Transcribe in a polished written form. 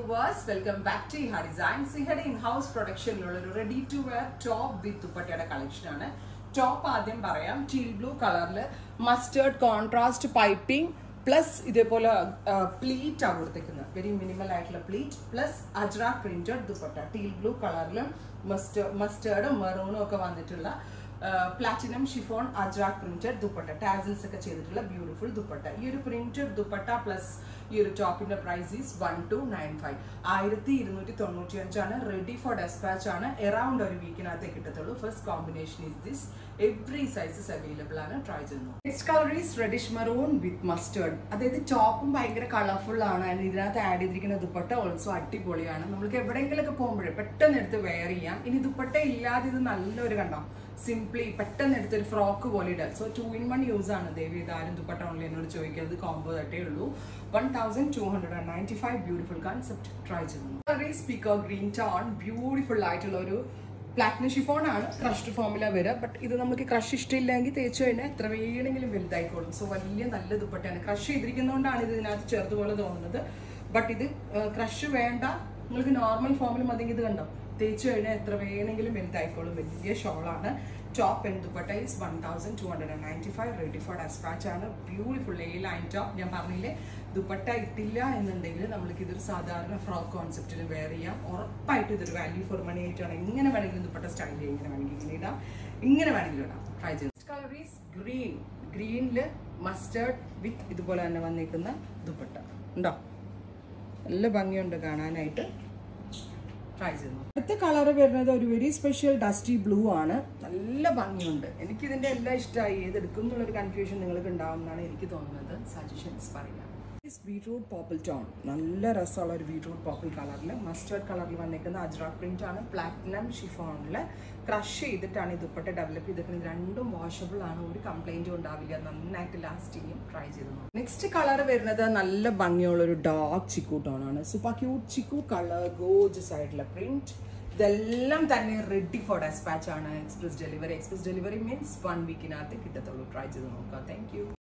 viewers, welcome back to Iha Designs. Ihade in-house production ready to wear top with dupatta collection. Top ആദ്യം പറയാം teal blue color mustard contrast piping plus ഇതേപോലെ pleat ആ കൊടുത്തിരിക്കുന്നത് very minimal ആയിട്ടുള്ള pleat plus ajrak printed dupatta teal blue color mustard maroon ഒക്കെ വന്നിട്ടുള്ള platinum chiffon ajrak printed dupatta tassels ഒക്കെ ചെയ്തിട്ടുള്ള beautiful dupatta ഈ ഒരു printed dupatta plus ഈ ഒരു ടോപ്പിന്റെ പ്രൈസ് ഈസ് 1295 1295 ആണ് ready for dispatch ആണ് around ഒരു വീക്കിനകത്തേ കിട്ടത്തുള്ളൂ first combination is this every sizes available ആണ് try ചെയ്യുന്നു next color is reddish maroon with mustard അതായത് ടോപ്പും ഭയങ്കര കളർഫുൾ ആണ് and ഇതിനകത്ത് ആഡ് ചെയ്തിരിക്കുന്ന ദുപ്പട്ട ഓൾസോ അടിപൊളിയാണ് നമുക്ക് എവിടെയെങ്കിലൊക്കെ പോകുമ്പോഴേ പെട്ടെന്ന് എടുത്ത് വെയർ ചെയ്യാം ഇനി ദുപ്പട്ട ഇല്ലാതെ ഇത് നല്ലൊരു കണ്ടോ സിംപ്ലി പെട്ടെന്ന് എടുത്തൊരു ഫ്രോക്ക് പോലെ ഇടാം സോ 2-in-1 യൂസ് ആണ് ദേവി ഇതാരും ദുപ്പട്ട ഓൺലി എന്നോട് ചോദിക്കുന്നത് കോംബോ തട്ടേ ഉള്ളൂ 1295 ബ്യൂട്ടിഫുൾ കൺസെപ്റ്റ് ട്രൈ ചെയ്യുന്നു സ്പീക്കർ ഗ്രീൻ ടോൺ ബ്യൂട്ടിഫുൾ ആയിട്ടുള്ള ഒരു പ്ലാറ്റിനം ഷിഫോൺ ആണ് ക്രഷ്ഡ് ഫോമില വരിക ബട്ട് ഇത് നമുക്ക് ക്രഷ് ഇഷ്ടമില്ലെങ്കിൽ തേച്ച് കഴിഞ്ഞാൽ എത്ര വേണമെങ്കിലും വലുതായിക്കോളും സോ വലിയ നല്ല ദുപ്പട്ടയാണ് ക്രഷ് ചെയ്തിരിക്കുന്നതുകൊണ്ടാണ് ഇത് ഇതിനകത്ത് ചെറുതുപോലെ തോന്നുന്നത് ബട്ട് ഇത് ക്രഷ് വേണ്ട നിങ്ങൾക്ക് നോർമൽ ഫോമിൽ മതി ഇത് കണ്ടോ തേച്ച് കഴിഞ്ഞാൽ എത്ര വേണമെങ്കിലും വലുതായിക്കോളും വലിയ ഷോളാണ് top and dupatta is 1295 ready for despatch ആണ് ബ്യൂട്ടിഫുൾ എ ലൈൻ ടോപ്പ് ഞാൻ പറഞ്ഞില്ലേ ദുപ്പട്ട ഇട്ടില്ല എന്നുണ്ടെങ്കിൽ നമ്മൾക്ക് ഇതൊരു സാധാരണ ഫ്രോക്ക് കോൺസെപ്റ്റിൽ വെയർ ചെയ്യാം ഉറപ്പായിട്ട് ഇതൊരു വാല്യൂ ഫോർ മണി ആയിട്ടാണ് എങ്ങനെ വേണമെങ്കിലും ദുപ്പട്ട സ്റ്റൈൽ ചെയ്യാം ഇങ്ങനെ വേണമെങ്കിൽ ഇങ്ങനെ ഇടാം ഇങ്ങനെ വേണമെങ്കിലും ഇടാം ട്രൈ ചെയ്ത് കളർ ഈസ് ഗ്രീൻ ഗ്രീനിൽ മസ്റ്റേർഡ് വിത്ത് ഇതുപോലെ തന്നെ വന്നിരിക്കുന്ന ദുപ്പട്ട ഉണ്ടോ നല്ല ഭംഗിയുണ്ട് കാണാനായിട്ട് ട്രൈ ചെയ്യുന്നു അടുത്ത കളർ വരുന്നത് ഒരു വെരി സ്പെഷ്യൽ ഡസ്റ്റി ബ്ലൂ ആണ് നല്ല ഭംഗിയുണ്ട് എനിക്ക് ഇതിന്റെ എല്ലാം ഇഷ്ടമായി ഏതെടുക്കും എന്നുള്ളൊരു കൺഫ്യൂഷൻ നിങ്ങൾക്ക് ഉണ്ടാവുമെന്നാണ് എനിക്ക് തോന്നുന്നത് സജഷൻസ് പറയാം ബീട്രൂട്ട് പോപ്പിൾ ടോൺ നല്ല രസമുള്ള ഒരു ബീട്രൂട്ട് പോപ്പിൾ കളറിൽ മസ്റ്റേർഡ് കളറിൽ വന്നിരിക്കുന്ന അജ്രാക് പ്രിന്റ് ആണ് പ്ലാറ്റിനം ഷിഫോണിൽ ക്രഷ് ചെയ്തിട്ടാണ് ഈ ദുപ്പട്ട ഡെവലപ്പ് ചെയ്തിരിക്കുന്നത് രണ്ടും വാഷബിൾ ആണ് ഒരു കംപ്ലൈന്റും ഉണ്ടാവില്ല നന്നായിട്ട് ലാസ്റ്റ് ചെയ്യും ട്രൈ ചെയ്തു നെക്സ്റ്റ് കളർ വരുന്നത് നല്ല ഭംഗിയുള്ള ഒരു ഡാർക്ക് ചിക്കു ടോൺ ആണ് super cute chikoo colour gorgeous ആയിട്ടുള്ള പ്രിന്റ് ഇതെല്ലാം തന്നെ റെഡി ഫോർ ഡെസ്പാച്ച് ആണ് എക്സ്പ്രസ് ഡെലിവറി മീൻസ് 1 വീക്കിനകത്ത് കിട്ടത്തുള്ളൂ ട്രൈ ചെയ്ത് നോക്കാം താങ്ക് യു